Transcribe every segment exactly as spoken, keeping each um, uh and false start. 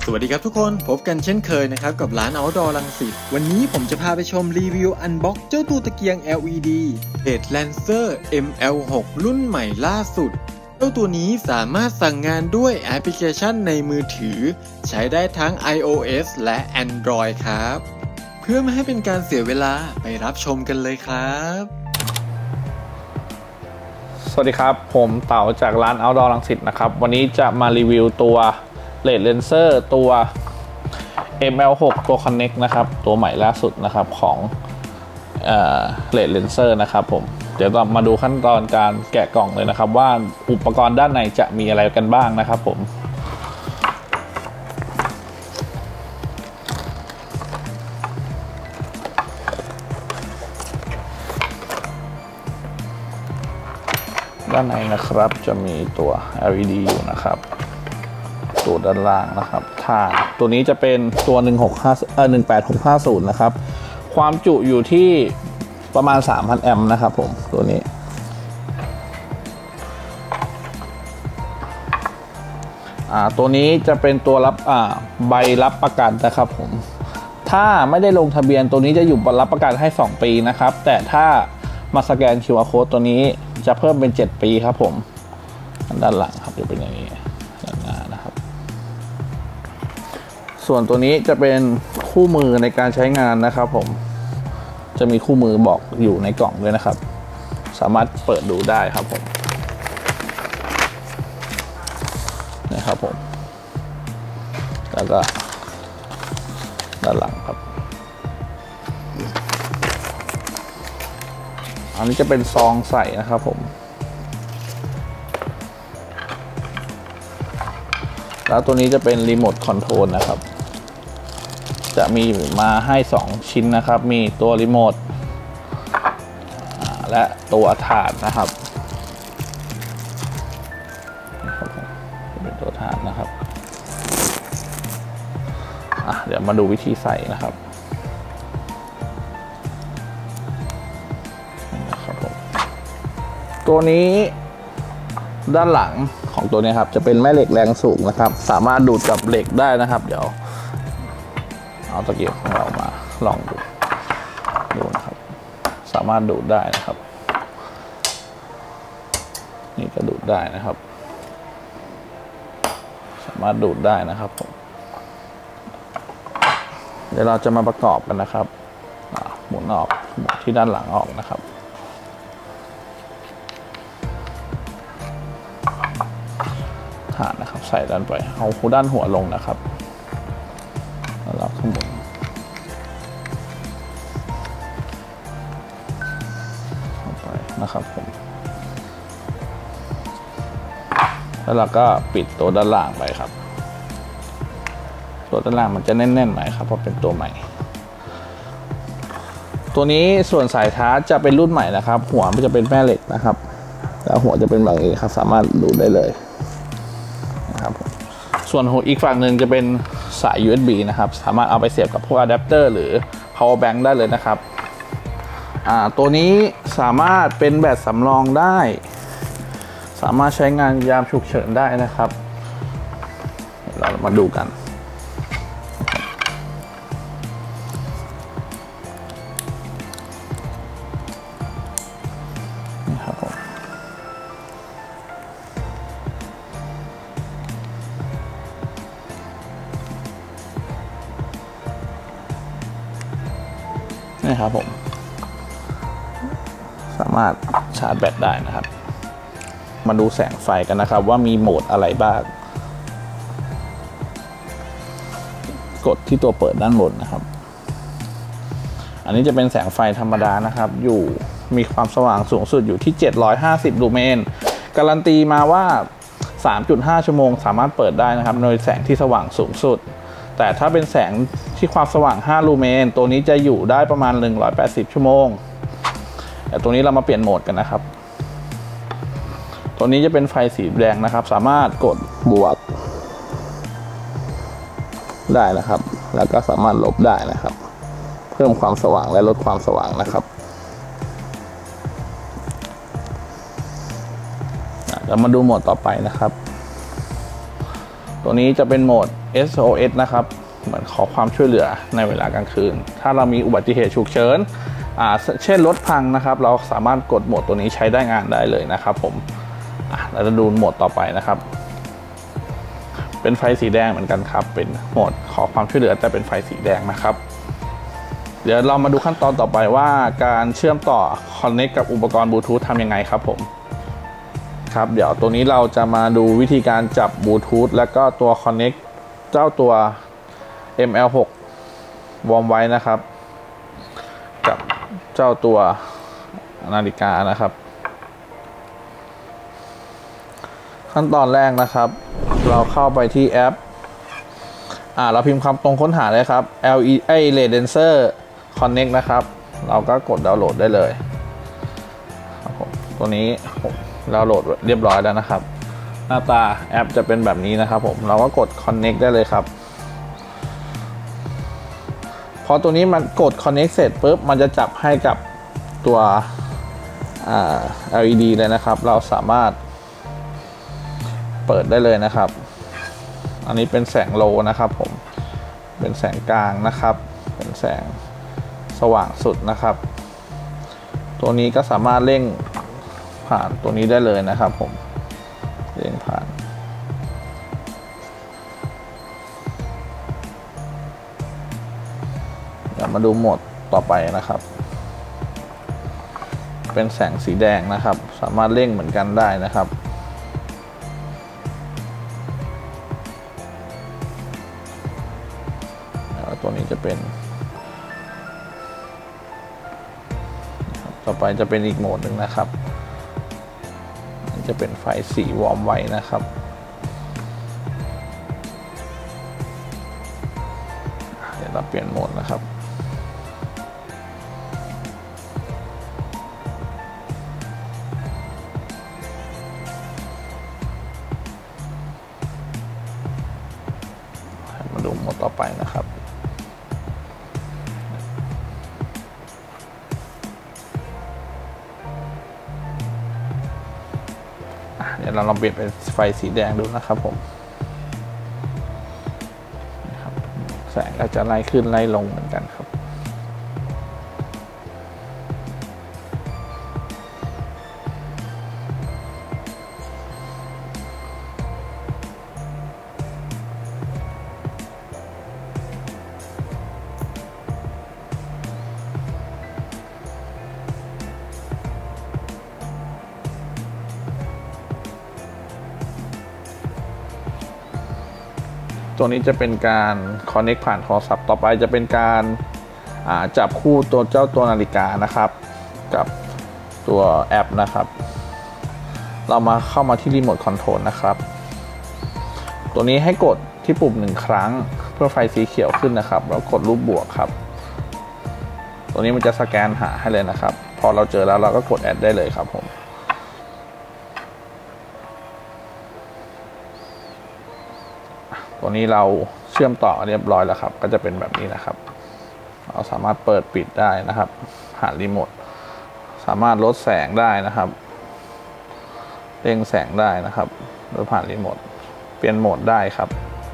สวัสดีครับทุกคนพบกันเช่นเคยนะครับกับร้าน Outdoor รังสิตวันนี้ผมจะพาไปชมรีวิวอันบ็อกเจ้าตัวตะเกียง แอล อี ดี เอช Lancer เอ็ม แอล หก รุ่นใหม่ล่าสุดเจ้าตัวนี้สามารถสั่งงานด้วยแอปพลิเคชันในมือถือใช้ได้ทั้ง iOS และ Android ครับเพื่อไม่ให้เป็นการเสียเวลาไปรับชมกันเลยครับสวัสดีครับผมเต๋าจากร้าน Outdoor รังสิตนะครับวันนี้จะมารีวิวตัวเลดเลนเซอร์ตัว เอ็ม แอล หก ตัว Connect นะครับตัวใหม่ล่าสุดนะครับของเลดเลนเซอร์นะครับผมเดี๋ยวเรามาดูขั้นตอนการแกะกล่องเลยนะครับว่าอุปกรณ์ด้านในจะมีอะไรกันบ้างนะครับผมด้านในนะครับจะมีตัว แอล อี ดี อยู่นะครับตัวด้านล่างนะครับถ่านตัวนี้จะเป็นตัวหนึ่งหกห้าเอ่อหนึ่งแปดหกห้าศูนย์นะครับความจุอยู่ที่ประมาณ สามพัน แอมป์นะครับผมตัวนี้อ่าตัวนี้จะเป็นตัวรับอ่าใบรับประกันนะครับผมถ้าไม่ได้ลงทะเบียนตัวนี้จะอยู่รับประกันให้สองปีนะครับแต่ถ้ามาสแกน คิว อาร์ Code ตัวนี้จะเพิ่มเป็นเจ็ดปีครับผมด้านหลังครับจะเป็นอย่างนี้ด้านหน้านะครับส่วนตัวนี้จะเป็นคู่มือในการใช้งานนะครับผมจะมีคู่มือบอกอยู่ในกล่องด้วยนะครับสามารถเปิดดูได้ครับผมนะครับผมแล้วก็ด้านหลังครับอันนี้จะเป็นซองใส่นะครับผมแล้วตัวนี้จะเป็นรีโมทคอนโทรลนะครับจะมีมาให้สองชิ้นนะครับมีตัวรีโมทและตัวถาดนะครับเป็นตัวถาดนะครับอ่ะเดี๋ยวมาดูวิธีใส่นะครับตัวนี้ด้านหลังของตัวนี้ครับจะเป็นแม่เหล็กแรงสูงนะครับสามารถดูดกับเหล็กได้นะครับเดี๋ยวเอาตะเกียบของเรามาลองดูดูนะครับสามารถดูดได้นะครับนี่ก็ดูดได้นะครับสามารถดูดได้นะครับผมเดี๋ยวเราจะมาประกอบกันนะครับหมุนออกหมุนที่ด้านหลังออกนะครับฐานนะครับใส่ด้านไปเอาด้านหัวลงนะครับแล้วเราขมุนเข้าไปนะครับผมแล้วเราก็ปิดตัวด้านล่างไปครับตัวด้านล่างมันจะแน่นๆหน่อยครับเพราะเป็นตัวใหม่ตัวนี้ส่วนสายชาร์จจะเป็นรุ่นใหม่นะครับหัวมันจะเป็นแม่เหล็กนะครับแล้วหัวจะเป็นแบบนี้ครับสามารถดูได้เลยส่วนอีกฝั่งหนึ่งจะเป็นสาย ยู เอส บี นะครับสามารถเอาไปเสียบกับพวกอะแดปเตอร์หรือ power bank ได้เลยนะครับอ่าตัวนี้สามารถเป็นแบตสำรองได้สามารถใช้งานยามฉุกเฉินได้นะครับเรามาดูกันนี่ครับผมนี่ครับผมสามารถชาร์จแบตได้นะครับมาดูแสงไฟกันนะครับว่ามีโหมดอะไรบ้างกดที่ตัวเปิดด้านบนนะครับอันนี้จะเป็นแสงไฟธรรมดานะครับอยู่มีความสว่างสูงสุดอยู่ที่เจ็ดร้อยห้าสิบลูเมนการันตีมาว่า สามจุดห้า ชั่วโมงสามารถเปิดได้นะครับโดยแสงที่สว่างสูงสุดแต่ถ้าเป็นแสงที่ความสว่างห้าลูเมนตัวนี้จะอยู่ได้ประมาณหนึ่งร้อยแปดสิบชั่วโมงแต่ตัวนี้เรามาเปลี่ยนโหมดกันนะครับตัวนี้จะเป็นไฟสีแดงนะครับสามารถกดบวกได้นะครับแล้วก็สามารถลบได้นะครับเพิ่มความสว่างและลดความสว่างนะครับเดี๋ยวมาดูโหมดต่อไปนะครับตัวนี้จะเป็นโหมด เอส โอ เอส นะครับเหมือนขอความช่วยเหลือในเวลากลางคืนถ้าเรามีอุบัติเหตุฉุกเฉินอ่าเช่นรถพังนะครับเราสามารถกดโหมดตัวนี้ใช้ได้งานได้เลยนะครับผมอ่ะเราจะดูโหมดต่อไปนะครับเป็นไฟสีแดงเหมือนกันครับเป็นโหมดขอความช่วยเหลือแต่เป็นไฟสีแดงนะครับเดี๋ยวเรามาดูขั้นตอนต่อไปว่าการเชื่อมต่อ Connect กับอุปกรณ์บลูทูธทำยังไงครับผมครับเดี๋ยวตัวนี้เราจะมาดูวิธีการจับบลูทูธแล้วก็ตัว Connect เจ้าตัว เอ็ม แอล หก Warm White นะครับกับเจ้าตัวนาฬิกานะครับขั้นตอนแรกนะครับเราเข้าไปที่แอปอ่าเราพิมพ์คำตรงค้นหาเลยครับ แอล อี เอ Ray Dancer Connect นะครับเราก็กดดาวน์โหลดได้เลยครับผมตัวนี้ผมดาวน์โหลดเรียบร้อยแล้วนะครับหน้าตาแอปจะเป็นแบบนี้นะครับผมเราก็กด Connect ได้เลยครับพอตัวนี้มันกด Connect เสร็จปุ๊บมันจะจับให้กับตัว แอล อี ดี เลยนะครับเราสามารถเปิดได้เลยนะครับอันนี้เป็นแสงโลนะครับผมเป็นแสงกลางนะครับเป็นแสงสว่างสุดนะครับตัวนี้ก็สามารถเร่งผ่านตัวนี้ได้เลยนะครับผมเร่งผ่านเดี๋ยวมาดูโหมดต่อไปนะครับเป็นแสงสีแดงนะครับสามารถเร่งเหมือนกันได้นะครับตัวนี้จะเป็นต่อไปจะเป็นอีกโหมดหนึ่งนะครับจะเป็นไฟสีวอร์มไว้นะครับเดี๋ยวเราเปลี่ยนโหมดนะครับมาดูโหมดต่อไปนะครับเดี๋ยวเราลองเปลี่ยนเป็นไฟสีแดงดูนะครับผมแสงก็จะไล่ขึ้นไล่ลงเหมือนกันครับตัวนี้จะเป็นการ Connect ผ่านโทรศัพท์ต่อไปจะเป็นการจับคู่ตัวเจ้าตัวนาฬิกานะครับกับตัวแอปนะครับเรามาเข้ามาที่รีโมทคอนโทรลนะครับตัวนี้ให้กดที่ปุ่มหนึ่งครั้งเพื่อไฟสีเขียวขึ้นนะครับแล้วกดรูปบวกครับตัวนี้มันจะสแกนหาให้เลยนะครับพอเราเจอแล้วเราก็กดแอดได้เลยครับผมตัวนี้เราเชื่อมต่อเรียบร้อยแล้วครับก็จะเป็นแบบนี้นะครับเราสามารถเปิดปิดได้นะครับผ่านรีโมทสามารถลดแสงได้นะครับเร่งแสงได้นะครับโดยผ่านรีโมทเปลี่ยนโหมดได้ครับ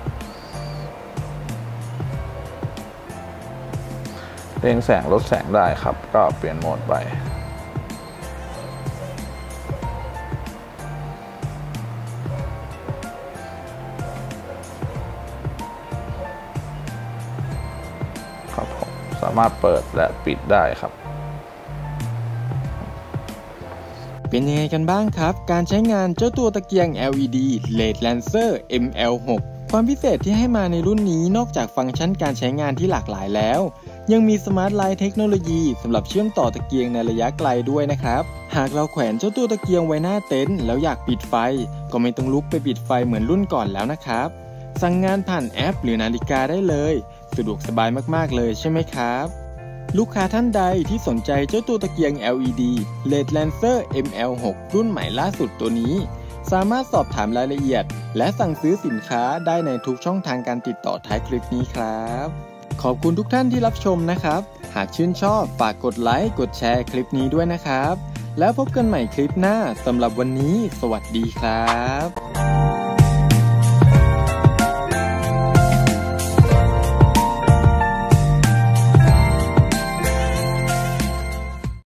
เร่งแสงลดแสงได้ครับก็เปลี่ยนโหมดไปสามารถเปิดและปิดได้ครับเป็นยังไงกันบ้างครับการใช้งานเจ้าตัวตะเกียง แอล อี ดี เลด Lancer เอ็ม แอล หก ความพิเศษที่ให้มาในรุ่นนี้นอกจากฟังก์ชันการใช้งานที่หลากหลายแล้วยังมีสมาร์ทไลท์เทคโนโลยีสำหรับเชื่อมต่อตะเกียงในระยะไกลด้วยนะครับหากเราแขวนเจ้าตัวตะเกียงไว้หน้าเต็นท์แล้วอยากปิดไฟก็ไม่ต้องลุกไปปิดไฟเหมือนรุ่นก่อนแล้วนะครับสั่งงานผ่านแอปหรือนาฬิกาได้เลยสะดวกสบายมากๆเลยใช่ไหมครับลูกค้าท่านใดที่สนใจเจ้าตัวตะเกียง แอล อี ดี เลด Lancer เอ็ม แอล หก รุ่นใหม่ล่าสุดตัวนี้สามารถสอบถามรายละเอียดและสั่งซื้อสินค้าได้ในทุกช่องทางการติดต่อท้ายคลิปนี้ครับขอบคุณทุกท่านที่รับชมนะครับหากชื่นชอบฝากกดไลค์กดแชร์คลิปนี้ด้วยนะครับแล้วพบกันใหม่คลิปหน้าสำหรับวันนี้สวัสดีครับ